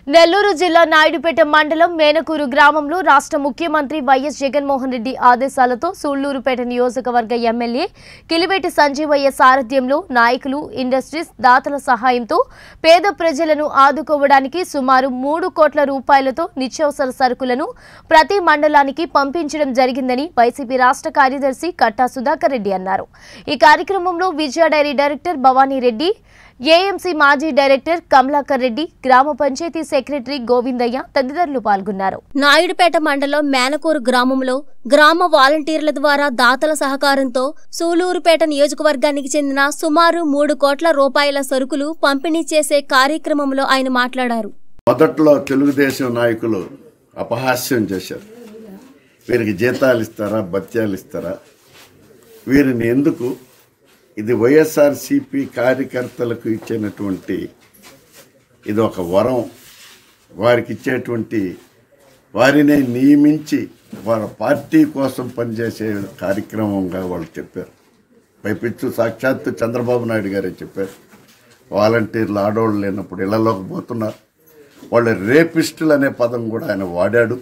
నెల్లూరు జిల్లా నాయుడుపేట మండలం మేనకూరు గ్రామంలో రాష్ట్ర ముఖ్యమంత్రి వైఎస్ జగన్మోహన్ రెడ్డి ఆదేశాలతో సూళ్లూరుపేట నియోజకవర్గ ఎమ్మెల్యే కిలివేటి సంజీవయ్య సారథ్యంలో నాయకులు, ఇండస్ట్రీస్, దాతల సహాయంతో పేద ప్రజలను ఆదుకోవడానికి సుమారు 3 కోట్ల రూపాయలతో నిత్యావసర సరుకులను ప్రతి మండలానికి పంపించడం జరిగిందని వైసీపీ రాష్ట్ర కార్యదర్శి కట్టా సుధాకర్ రెడ్డి అన్నారు. ఈ కార్యక్రమంలో Vijaya dairy director Bhavani Reddy, AMC మాజీ డైరెక్టర్ కమలాకర్ రెడ్డి, గ్రామ పంచాయతీ సెక్రటరీ గోవిందయ్య తదితరులు పాల్గొన్నారు. నాయుడుపేట మండలం మేనకూరు గ్రామంలో గ్రామ వాలంటీర్ల ద్వారా దాతల సహకారంతో సూళ్లూరుపేట నియోజకవర్గానికి చెందిన సుమారు 3 కోట్ల రూపాయల సరుకులు పంపిణీ చేసే కార్యక్రమంలో ఆయన మాట్లాడారు. మొదట్లో తెలుగుదేశం నాయకులు అపహాస్యం చేశారు. వీరికి జీతాలు ఇస్తారా, భత్యాలు ఇస్తారా, వీరిని ఎందుకు, ఇది వైఎస్ఆర్సీపీ కార్యకర్తలకు ఇచ్చేటువంటి ఇది ఒక వరం, వారికి ఇచ్చేటువంటి వారినే నియమించి వాళ్ళ పార్టీ కోసం పనిచేసే కార్యక్రమంగా వాళ్ళు చెప్పారు. పైపిచ్చు సాక్షాత్తు చంద్రబాబు నాయుడు గారే చెప్పారు. వాలంటీర్లు ఆడవాళ్ళు లేనప్పుడు ఇళ్లలోకి పోతున్నారు. వాళ్ళు రేపిస్టులు అనే పదం కూడా ఆయన వాడాడు.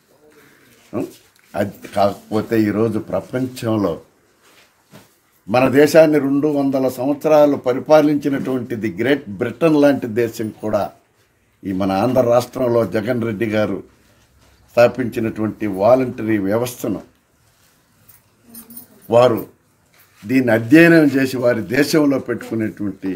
అది కాకపోతే ఈరోజు ప్రపంచంలో మన దేశాన్ని 200 సంవత్సరాలు పరిపాలించినటువంటి ది గ్రేట్ బ్రిటన్ లాంటి దేశం కూడా ఈ మన ఆంధ్ర రాష్ట్రంలో జగన్ రెడ్డి గారు స్థాపించినటువంటి వాలంటరీ వ్యవస్థను వారు దీన్ని అధ్యయనం చేసి వారి దేశంలో పెట్టుకునేటువంటి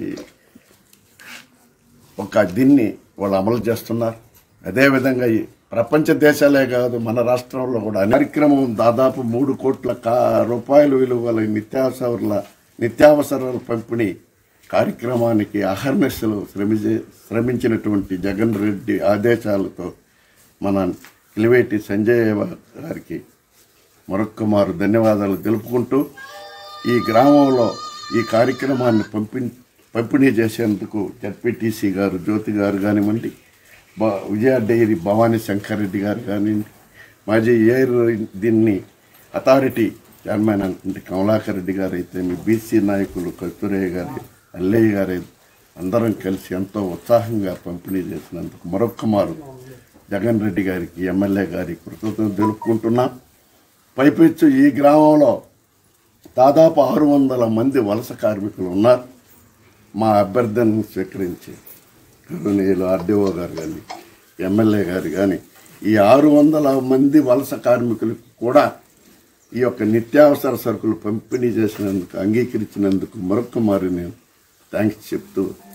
దీన్ని వాళ్ళు అమలు చేస్తున్నారు. అదేవిధంగా ఈ ప్రపంచ దేశాలే కాదు, మన రాష్ట్రంలో కూడా కార్యక్రమం దాదాపు 3 కోట్ల రూపాయలు విలువల నిత్యావసరాల పంపిణీ కార్యక్రమానికి అహర్నిశలు శ్రమించినటువంటి జగన్ రెడ్డి ఆదేశాలతో మన కిలివేటి సంజయ్ గారికి మరొక్కమారు ధన్యవాదాలు తెలుపుకుంటూ, ఈ గ్రామంలో ఈ కార్యక్రమాన్ని పంపిణీ చేసేందుకు జడ్పీటీసీ గారు జ్యోతి గారు కానివ్వండి, విజయ డైరీ భవానీ శంకర్ రెడ్డి గారు కానివ్వండి, మాజీ ఎయిర్ దీన్ని అథారిటీ చైర్మన్ అంటే కమలాకర్ రెడ్డి గారు అయితే, మీ బీసీ నాయకులు కస్తూరయ్య గారు, అల్లయ్య గారు అందరం కలిసి ఎంతో ఉత్సాహంగా పంపిణీ చేసినందుకు మరొక్కమారు జగన్ రెడ్డి గారికి, ఎమ్మెల్యే గారికి కృతజ్ఞతలు తెలుపుకుంటున్నాం. పైపెచ్చు ఈ గ్రామంలో దాదాపు 600 మంది వలస కార్మికులు ఉన్నారు. మా అభ్యర్థనను స్వీకరించి గౌరవనీయులు ఆర్డీఓ గారు కానీ, ఎమ్మెల్యే గారు కానీ, ఈ 600 మంది వలస కార్మికులకు కూడా ఈ యొక్క నిత్యావసర సరుకులు పంపిణీ చేసినందుకు, అంగీకరించినందుకు మరొక్క మారి నేను థ్యాంక్స్ చెప్తూ